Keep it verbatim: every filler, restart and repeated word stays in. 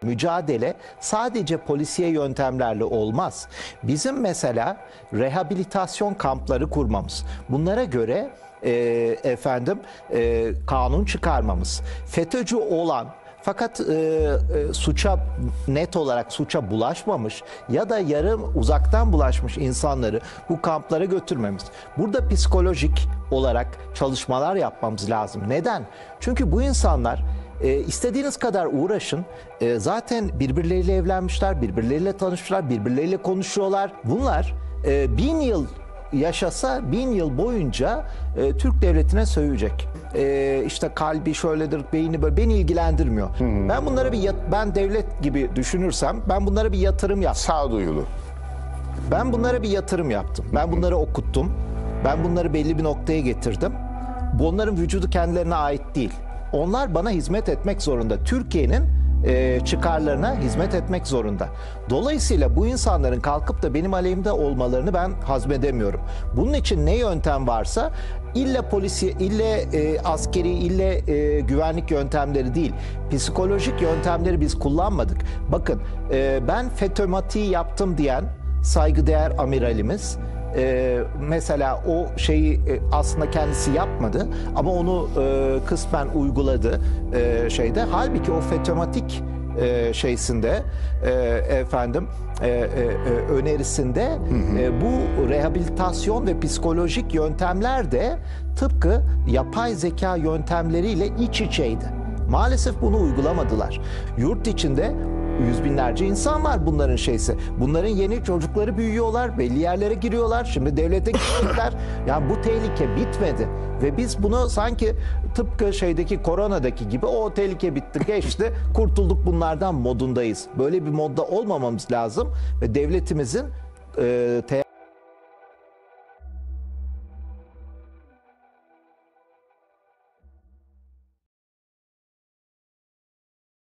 Mücadele sadece polisiye yöntemlerle olmaz. Bizim mesela rehabilitasyon kampları kurmamız, bunlara göre e, efendim e, kanun çıkarmamız, FETÖ'cü olan fakat e, e, suça net olarak suça bulaşmamış ya da yarım uzaktan bulaşmış insanları bu kamplara götürmemiz. Burada psikolojik olarak çalışmalar yapmamız lazım. Neden? Çünkü bu insanlar e, istediğiniz kadar uğraşın. E, zaten birbirleriyle evlenmişler, birbirleriyle tanışmışlar, birbirleriyle konuşuyorlar. Bunlar e, bin yıl yaşasa bin yıl boyunca e, Türk devletine sövecek. E, işte kalbi şöyledir, beyni böyle, beni ilgilendirmiyor. Hmm. Ben bunlara bir yat, ben devlet gibi düşünürsem ben bunlara bir yatırım yaptım. Sağduyulu. Ben bunlara bir yatırım yaptım. Ben bunları okuttum. Ben bunları belli bir noktaya getirdim. Bunların vücudu kendilerine ait değil. Onlar bana hizmet etmek zorunda. Türkiye'nin e, çıkarlarına hizmet etmek zorunda. Dolayısıyla bu insanların kalkıp da benim aleyhimde olmalarını ben hazmedemiyorum. Bunun için ne yöntem varsa illa polisi, illa e, askeri, illa e, güvenlik yöntemleri değil, psikolojik yöntemleri biz kullanmadık. Bakın e, ben FETÖ'matiği yaptım diyen saygıdeğer amiralimiz Ee, mesela o şeyi e, aslında kendisi yapmadı ama onu e, kısmen uyguladı e, şeyde. Halbuki o FETÖ'matik e, şeysinde e, efendim e, e, önerisinde hı hı. E, bu rehabilitasyon ve psikolojik yöntemler de tıpkı yapay zeka yöntemleriyle iç içeydi. Maalesef bunu uygulamadılar. Yurt içinde yüz binlerce insan var bunların şeysi. Bunların yeni çocukları büyüyorlar, belli yerlere giriyorlar. Şimdi devlete gidecekler. Yani bu tehlike bitmedi. Ve biz bunu sanki tıpkı şeydeki koronadaki gibi o tehlike bitti, geçti, kurtulduk bunlardan modundayız. Böyle bir modda olmamamız lazım ve devletimizin e,